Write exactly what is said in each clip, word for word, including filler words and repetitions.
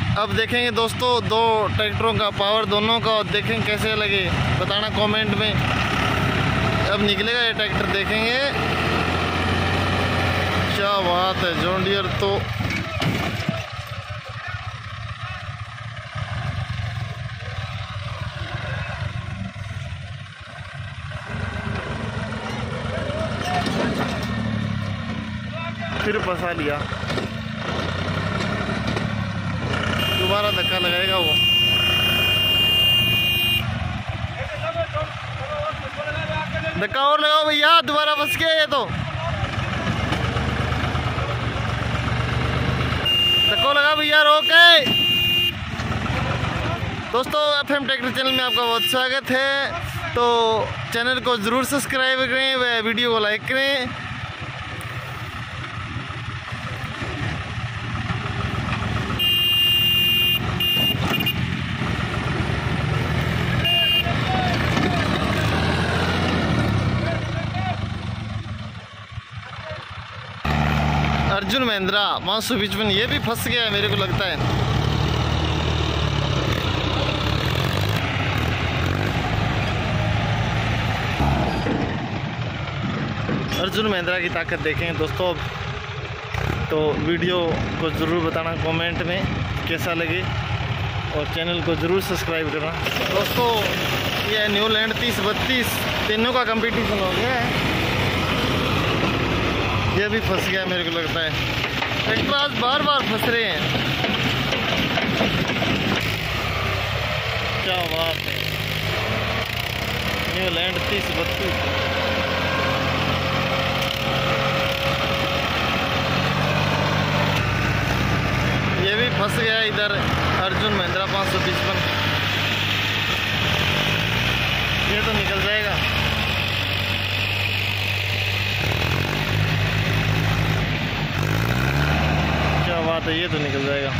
अब देखेंगे दोस्तों दो ट्रैक्टरों का पावर दोनों का, और देखेंगे कैसे लगे, बताना कमेंट में। अब निकलेगा ये ट्रैक्टर, देखेंगे। क्या बात है, जॉन डियर तो फिर फंसा लिया, दोबारा धक्का लगाएगा वो। धक्का और लगाओ भैया, दोबारा फंस गया ये तो। धक्का लगा भैया, रोके। दोस्तों एफएम ट्रैक्टर चैनल में आपका बहुत स्वागत है। तो चैनल को ज़रूर सब्सक्राइब करें व वीडियो को लाइक करें। अर्जुन महिंद्रा पाँच सौ पचपन, ये भी फंस गया है मेरे को लगता है। अर्जुन महिंद्रा की ताकत देखें दोस्तों। तो वीडियो को ज़रूर बताना कमेंट में कैसा लगे, और चैनल को ज़रूर सब्सक्राइब करना दोस्तों। ये न्यू लैंड तीस बत्तीस तीनों का कंपटीशन हो गया है। ये भी फंस गया मेरे को लगता है। ट्रैक्टर आज बार बार फंस रहे हैं। क्या बात है, न्यू लैंड तीस बत्तीस। ये भी फंस गया इधर अर्जुन महिंद्रा पाँच सौ पचपन। ये तो निकल जाएगा। क्या बात है, ये तो निकल जाएगा।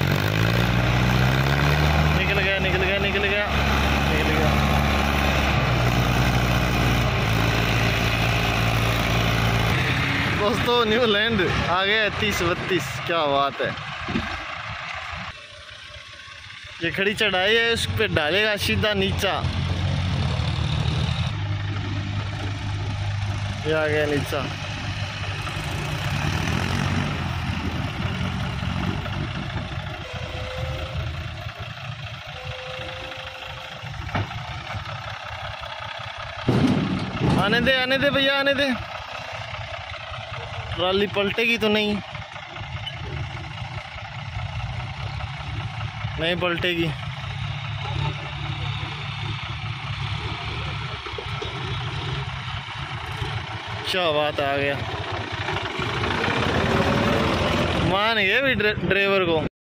निकल गया निकल गया निकल गया निकल गया। दोस्तों न्यू लैंड आ गया है तीस बत्तीस। क्या बात है, ये खड़ी चढ़ाई है, उस पर डालेगा सीधा नीचा। ये आ गया नीचा। आने दे आने दे भैया, आने दे। ट्राली पलटेगी तो नहीं? नहीं पलटेगी। क्या बात है, आ गया। मान गए भी ड्राइवर को।